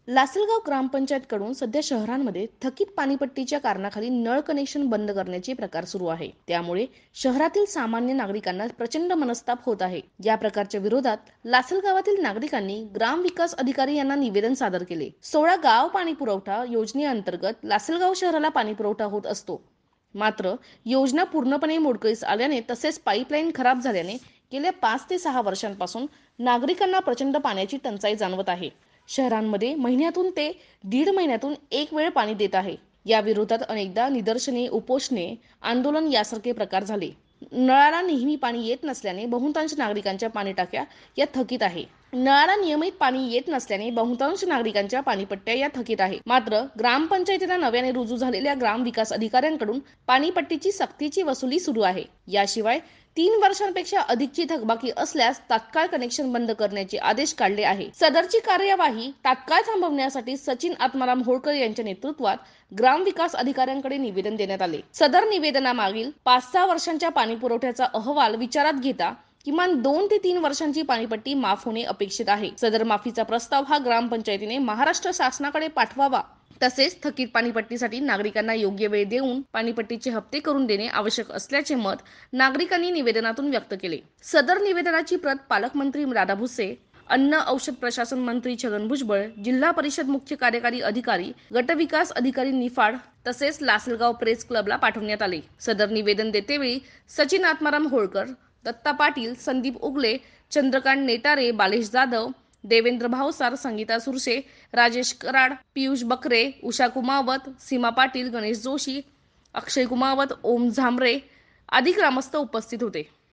लासलगाव ग्रामपंचायतकडून सध्या शहरांमध्ये थकीत पाणीपट्टीच्या कारणाखाली नळ कनेक्शन बंद करण्याचे प्रकार सुरू आहे. त्यामुळे शहरातील सामान्य नागरिकांना प्रचंड मनस्ताप होत आहे. या प्रकारच्या विरोधात लासलगावातील नागरिकांनी ग्रामविकास अधिकारी यांना निवेदन सादर केले. 16 गाव पाणी पुरवठा योजनेअंतर्गत लासलगाव शहराला पाणी पुरवठा होत असतो. मात्र योजना पूर्णपणे मोडकळीस आल्याने तसेच पाईपलाईन खराब झाल्याने गेल्या 5 ते 6 वर्षांपासून नागरिकांना प्रचंड पाण्याची टंचाई जाणवत आहे. शहरांमध्ये महिन्यातून ते दीड महिन्यातून एक वेळ पाणी देत आहे. या विरोधात अनेकदा निदर्शने, उपोषणे, आंदोलन यासारखे प्रकार झाले. नळाला नेहमी पाणी येत नसल्याने बहुतांश नागरिकांच्या पाणीटाक्या या थकीत आहे. नळाला नियमित पाणी येत नसल्याने बहुतांश नागरिकांच्या पाणीपट्ट्या या थकीत आहे. मात्र ग्रामपंचायतीला नव्याने रुजू झालेल्या ग्रामविकास अधिकाऱ्यांकडून पाणीपट्टीची सक्तीची वसुली सुरू आहे. याशिवाय 3 वर्षांपेक्षा अधिकची थकबाकी असल्यास तात्काळ कनेक्शन बंद करण्याचे आदेश काढले आहे. सदरची कार्यवाही तात्काळ थांबवण्यासाठी सचिन आत्माराम होळकर यांच्या नेतृत्वात ग्रामविकास अधिकाऱ्यांकडे निवेदन देण्यात आले. सदर निवेदनामागील 5-6 वर्षांच्या पाणीपुरवठ्याचा अहवाल विचारात घेता किमान 2 ते 3 वर्षांची पाणीपट्टी माफ होणे अपेक्षित आहे. सदर माफीचा प्रस्ताव हा ग्रामपंचायतीने महाराष्ट्र शासनाकडे पाठवावा. तसेच थकीत पाणीपट्टीसाठी नागरिकांना योग्य वेळ देऊन पाणीपट्टीचे हप्ते करून देणे आवश्यक असल्याचे मत नागरिकांनी निवेदनातून व्यक्त केले. सदर निवेदनाची प्रत पालकमंत्री दादा भुसे, अन्न औषध प्रशासन मंत्री छगन भुजबळ, जिल्हा परिषद मुख्य कार्यकारी अधिकारी, गटविकास अधिकारी निफाड तसेच लासलगाव प्रेस क्लबला पाठवण्यात आले. सदर निवेदन देतेवेळी सचिन आत्माराम होळकर, दत्ता पाटील, संदीप उगले, चंद्रकांत नेटारे, बालेश जाधव, देवेंद्र भावसार, संगीता सुरसे, राजेश कराड, पियुष बकरे, उषा कुमावत, सीमा पाटील, गणेश जोशी, अक्षय कुमावत, ओम झांबरे आदी ग्रामस्थ उपस्थित होते.